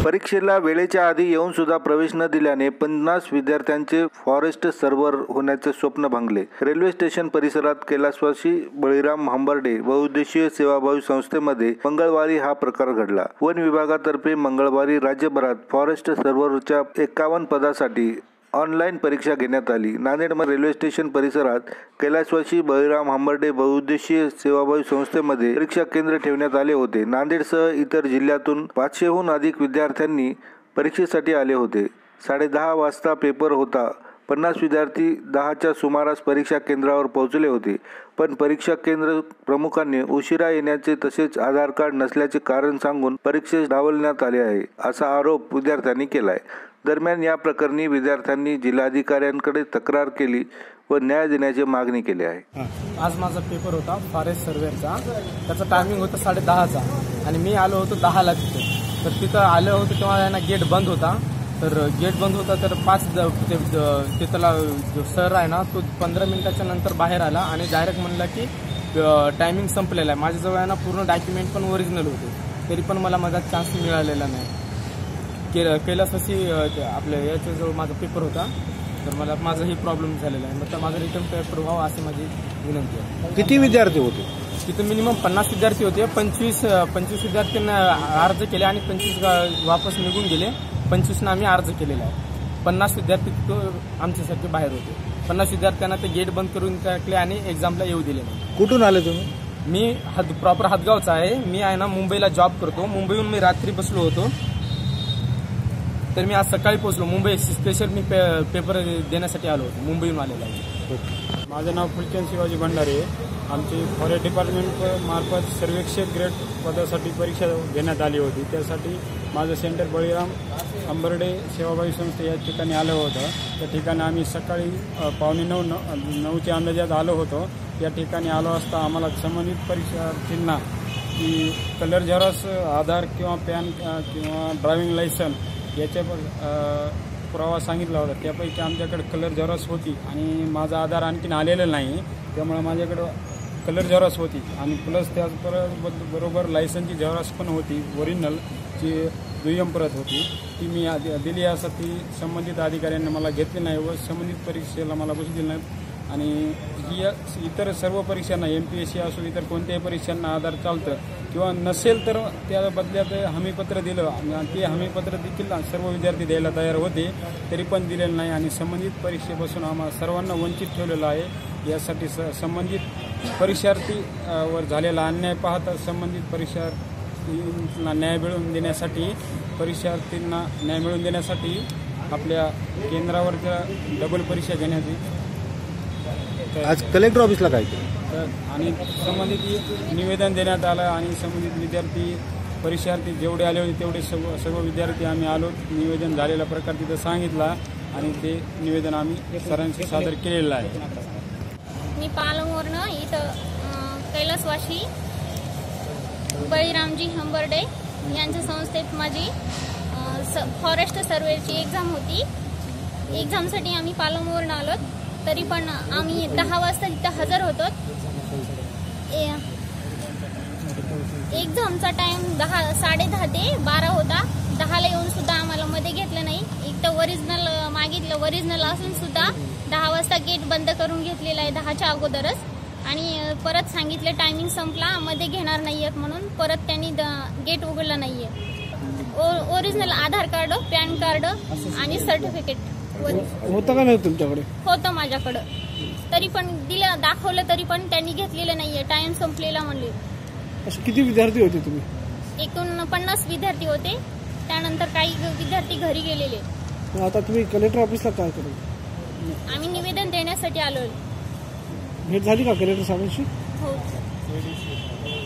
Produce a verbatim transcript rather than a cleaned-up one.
परीक्षेला वेळेच्या आधी येऊन सुद्धा प्रवेश न दिल्याने पन्नास विद्यार्थ्यांचे फॉरेस्ट सर्व्हर होण्याचे स्वप्न भांगले। रेल्वे स्टेशन परिसरात कैलासवासी बळीराम हंबर्डे बहुउद्देशीय सेवाभावी संस्थेमध्ये मंगळवारी हा प्रकार घडला। वन विभागातर्फे मंगळवारी राज्यभरात फॉरेस्ट सर्व्हरच्या एकावन्न पदासाठी ऑनलाईन परीक्षा घेण्यात आली। नांदेडमध्ये रेल्वे स्टेशन परिसरात कैलासवासी बळीराम हंबर्डे बहुउद्देशीय सेवाभावी संस्थेमध्ये परीक्षा केंद्र ठेवण्यात आले होते। नांदेडसह इतर जिल्ह्यातून पाचशेहून अधिक विद्यार्थ्यांनी परीक्षेसाठी आले होते। साडे दहा वाजता पेपर होता। पन्नास विद्यार्थी दहाच्या सुमारास परीक्षा केंद्रावर पोहोचले होते, पण परीक्षा केंद्र प्रमुखांनी उशिरा येण्याचे तसेच आधार कार्ड नसल्याचे कारण सांगून परीक्षेस डावलण्यात आले आहे, असा आरोप विद्यार्थ्यांनी केला आहे। दरम्यान या प्रकरणी विद्यार्थ्यांनी जिल्हाधिकाऱ्यांकडे तक्रार केली व न्याय देण्याची मागणी केली आहे। आज माझा पेपर होता फॉरेस्ट सर्व्हेचा, त्याचा टायमिंग होता साडे दहाचा आणि मी आलो होतो दहाला तिथे। तर तिथं आलो होतो तेव्हा ना गेट बंद होता, तर गेट बंद होता तर पाच तिथला जो सर आहे ना तो पंधरा मिनिटाच्या नंतर बाहेर आला आणि डायरेक्ट म्हणला की टायमिंग संपलेला आहे। माझ्याजवळ आहे ना पूर्ण डॉक्युमेंट पण ओरिजिनल होते, तरी पण मला माझा चान्स मिळालेला नाही। कैलासवासी आपल्या याच्याजवळ माझा पेपर होता, तर मला माझाही प्रॉब्लेम झालेला आहे, मतलब माझा रिटर्न पेपर व्हावा अशी माझी विनंती आहे। किती विद्यार्थी होते तिथे? मिनिमम पन्नास विद्यार्थी होते। पंचवीस पंचवीस विद्यार्थ्यांना अर्ज केले आणि पंचवीस वापस निघून गेले। पंचवीसना आम्ही अर्ज केलेला आहे। पन्नास विद्यार्थी तिथं आमच्यासारखे बाहेर होते। पन्नास विद्यार्थ्यांना ते गेट बंद करून टाकले आणि एक्झामला येऊ दिले नाही। कुठून आले तुम्ही? मी हद प्रॉपर हदगावचा आहे। मी आहे ना मुंबईला जॉब करतो। मुंबईहून मी रात्री बसलो होतो, तर मी आज सकाळी पोहोचलो मुंबई। स्पेशल मी पे, पेपर देण्यासाठी आलो होतो, मुंबईहून आलेलो आहे। माझं नाव फुलचंद शिवाजी भंडारे। आमची फॉरेस्ट डिपार्टमेंट मार्फत सर्वेक्षक ग्रेड पदासाठी परीक्षा घेण्यात आली होती। त्यासाठी माझं सेंटर बळीराम हंबर्डे सेवाभावी संस्था या ठिकाणी आलं होतं। त्या ठिकाणी आम्ही सकाळी पावणे नऊ नऊच्या अंदाजात आलो होतो। या ठिकाणी आलो असता आम्हाला संबंधित परीक्षार्थींना की कलर झेरॉक्स, आधार किंवा पॅन किंवा ड्रायव्हिंग लायसन्स याच्या पुरावा सांगितला होता। त्यापैकी आमच्याकडे कलर झेरॉक्स होती आणि माझा आधार आणखीन आलेलं नाही, त्यामुळे माझ्याकडं कलर झेरॉक्स होती आणि प्लस त्याचबरोबर लायसन्सची झेरॉक्स पण होती, ओरिजिनल जी दुय्यम प्रत होती, ती मी दिली असता ती संबंधित अधिकाऱ्यांनी मला घेतली नाही व संबंधित परीक्षेला मला बसू दिली नाही। आणि ही इतर सर्व परीक्षांना एम पी एस सी असो इतर कोणत्याही परीक्षांना आधार चालतं किंवा नसेल तर त्या बदल्यात हमीपत्र दिलं आणि ते हमीपत्र देखील सर्व विद्यार्थी द्यायला तयार होते, तरी पण दिलेलं नाही आणि संबंधित परीक्षेपासून आम्हाला सर्वांना वंचित ठेवलेलं आहे। यासाठी स संबंधित परीक्षार्थी वर झालेला अन्याय पाहता संबंधित परीक्षार्थींना न्याय मिळवून देण्यासाठी परीक्षार्थींना न्याय मिळवून देण्यासाठी आपल्या केंद्रावरच्या डबल परीक्षा घेण्याची आज कलेक्टर ऑफिसला काय केलं आणि संबंधित निवेदन देण्यात आलं आणि संबंधित विद्यार्थी परीक्षार्थी जेवढे आले होते तेवढे सर्व सर्व विद्यार्थी आम्ही आलो। निवेदन झालेला प्रकार तिथं सांगितला आणि ते निवेदन आम्ही सरांशी सादर केलेलं आहे। मी पालमवरनं इथं कैलासवासी बळीरामजी हंबर्डे यांच्या संस्थेत माझी फॉरेस्ट सर्वेची एक्झाम होती। एक्झामसाठी आम्ही पालमवरनं आलो, तरी पण आम्ही दहा वाजता तिथं हजर होतो। एक्झामचा टाइम दहा साडे दहा ते बारा होता। दहाला येऊन सुद्धा आम्हाला मध्ये घेतलं नाही। एक तर ओरिजिनल मागितलं, ओरिजिनल असून सुद्धा दहा वाजता गेट बंद करून घेतलेला आहे दहाच्या अगोदरच, आणि परत सांगितलं टायमिंग संपला, मध्ये घेणार नाहीयेत म्हणून परत त्यांनी गेट उघडलं नाहीये। Original Aadhaar card, PAN card आणि सर्टिफिकेट होतं का नाही तुमच्याकडे? होतं माझ्याकडं, तरी पण दिलं, दाखवलं, तरी पण त्यांनी घेतलेलं नाहीये, टाइम संपलेला म्हणले। असे किती विद्यार्थी होते तुम्ही? एकूण पन्नास विद्यार्थी होते, त्यानंतर काही विद्यार्थी घरी गेलेले। आता तुम्ही कलेक्टर ऑफिसला काय करू? आम्ही निवेदन देण्यासाठी आलोय। भेट झाली का कलेक्टर साहेबांशी? हो।